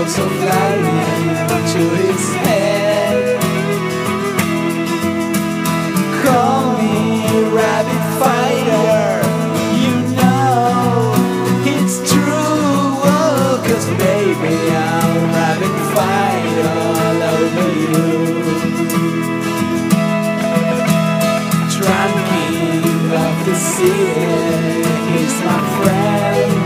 thoughts are flying to his head. Call me rabbit fighter, you know it's true. Oh, 'cause baby, I'm rabbit fighter all over you. Drunk king of the city, he's my friend.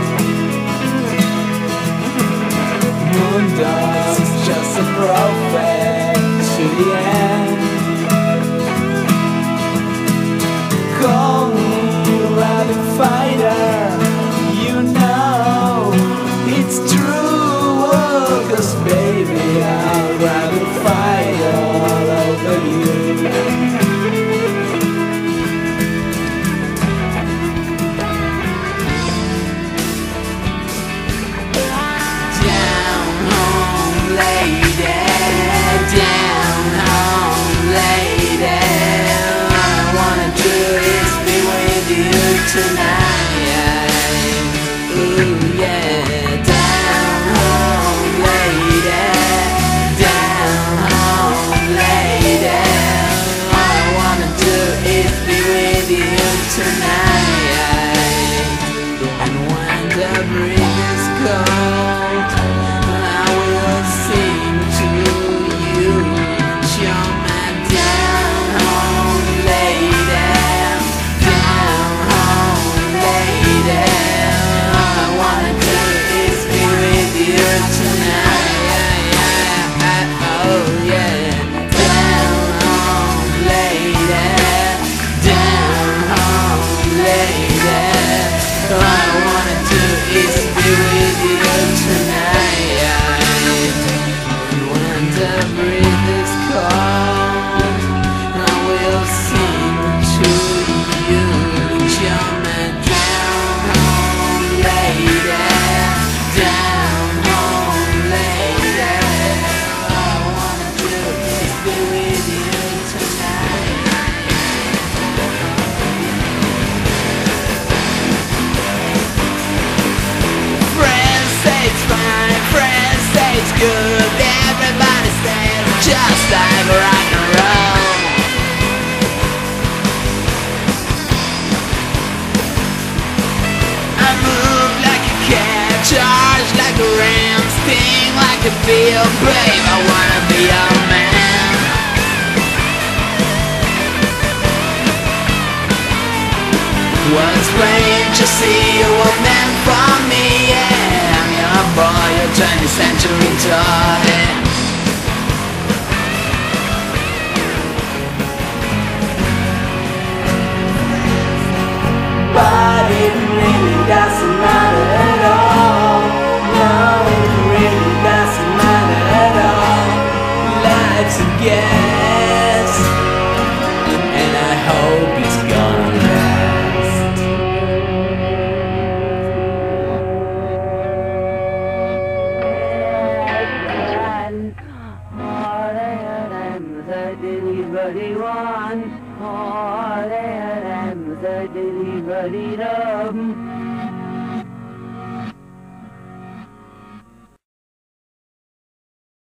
Moondog is just a prophet to the end. Call me rabbit fighter, you know it's true. Oh, 'cause baby, I'm rabbit fighter all over you. Good, everybody stays just like rock and roll. I move like a cat, charge like a ram, sting like a bee. Babe, I wanna be your man. Was strange to see you were meant for me, yeah. I'm your boy, your 20th century toy. But it really doesn't matter at all. No, it really doesn't matter at all. Life's a guess, and I hope it's gonna last. All that anybody wants, all that anybody loves.